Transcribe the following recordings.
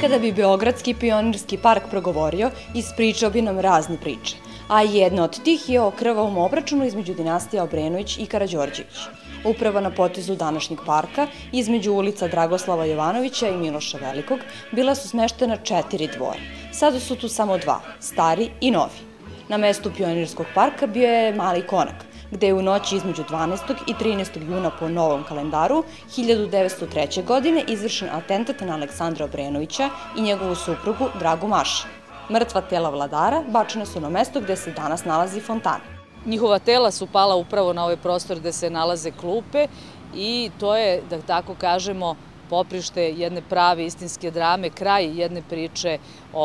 Kada bi Beogradski pionirski park progovorio, ispričao bi nam razne priče, a jedna od tih je o krvavom obračunu između dinastija Obrenović i Karađorđević. Upravo na potezu današnjeg parka, između ulica Dragoslava Jovanovića i Miloša Velikog, bila su smeštena 4 dvora. Sada su tu samo 2, stari i novi. Na mestu pionirskog parka bio je Mali Konak, gde je u noći između 12. i 13. juna po novom kalendaru 1903. godine izvršen atentat na Aleksandra Obrenovića i njegovu suprugu Dragu Maši. Mrtva tela vladara bačena su na mesto gde se danas nalazi fontana. Njihova tela su pala upravo na ovaj prostor gde se nalaze klupe i to je, da tako kažemo, poprište jedne prave istinske drame, kraj jedne priče,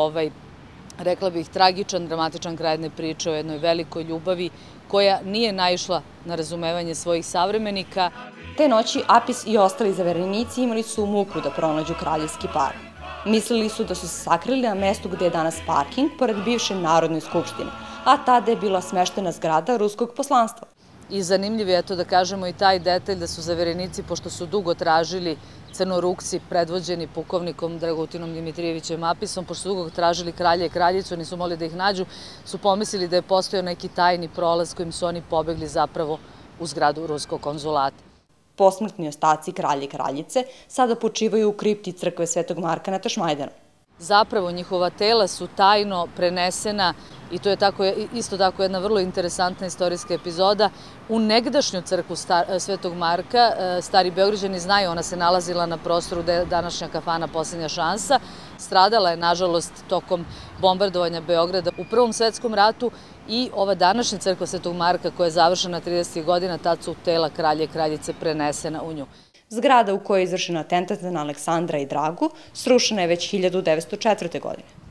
rekla bih, tragičan, dramatičan kraj jedne priče o jednoj velikoj ljubavi koja nije naišla na razumevanje svojih savremenika. Te noći Apis i ostali zaverenici imali su muku da pronađu kraljevski par. Mislili su da su se sakrili na mestu gde je danas parking, pored bivše Narodne skupštine, a tada je bila smeštena zgrada ruskog poslanstva. I zanimljiv je, da kažemo, i taj detalj da su zaverenici, pošto su dugo tražili Crnorukci, predvođeni pukovnikom Dragutinom Dimitrijevićem Apisom, pošto su dugo tražili kralja i kraljicu, nisu mogli da ih nađu, su pomislili da je postojao neki tajni prolaz kojim su oni pobegli zapravo u zgradu ruskog konzulata. Posmrtni ostaci kralja i kraljice sada počivaju u kripti crkve Svetog Marka na Tašmajdanu. Zapravo njihova tela su tajno prenesena, i to je isto tako jedna vrlo interesantna istorijska epizoda, u negdašnju crkvu Svetog Marka. Stari Beograđani znaju, ona se nalazila na prostoru gde je današnja kafana Poslednja šansa. Stradala je, nažalost, tokom bombardovanja Beograda u Prvom svetskom ratu i ova današnja crkva Svetog Marka koja je završena 30. godina, tad su tela kralja i kraljice prenesena u nju. Zgrada u kojoj je izvršen atentat na Aleksandra i Dragu srušena je već 1904. godine.